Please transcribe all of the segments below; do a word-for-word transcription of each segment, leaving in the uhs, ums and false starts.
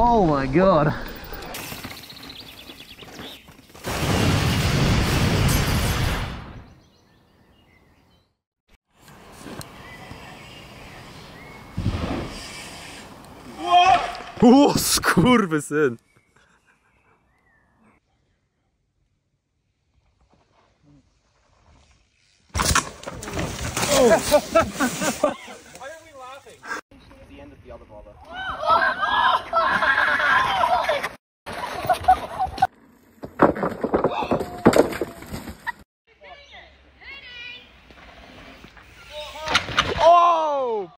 Oh my god. O, skurwysyn! Why are we laughing? It's the end of the other brother. Oh!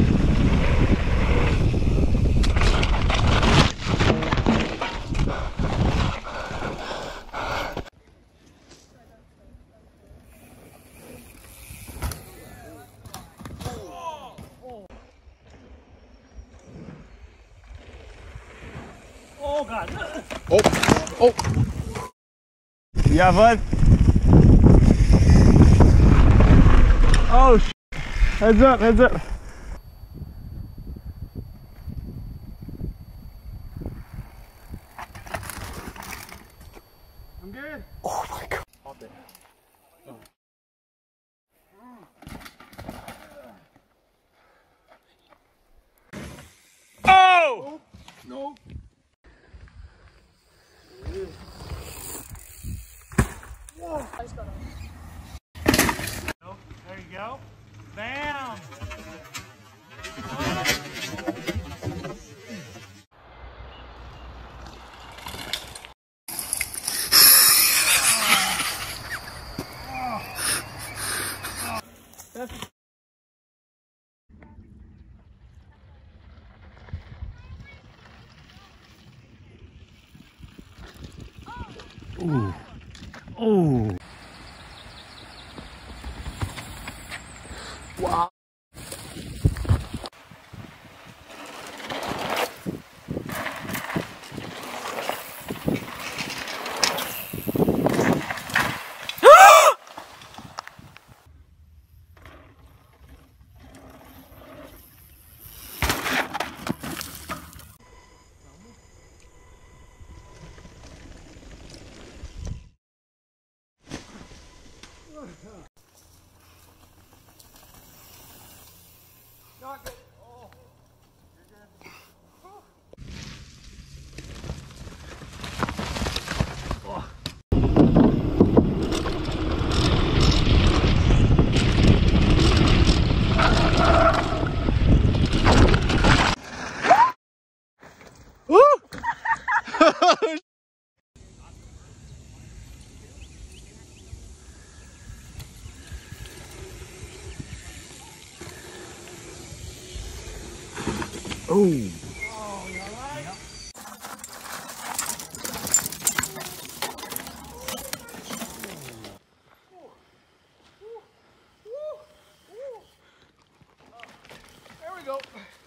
Oh god. Oh! Oh! Jawohl! Oh sh! Heads up, heads up! I'm good! Oh my god! Oh. Oh! No! Whoa. There you go. Bam! Ooh. Oh. Wow. Not good. Oh. You're good. Oh. Oh. Oh, you alright? Yep. There we go.